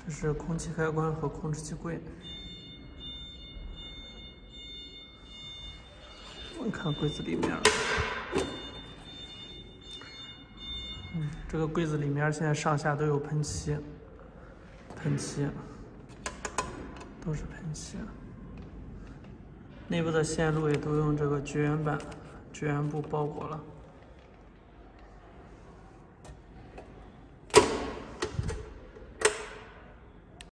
这是空气开关和控制器柜。我们看柜子里面，这个柜子里面现在上下都有喷漆，都是喷漆。内部的线路也都用这个绝缘布包裹了。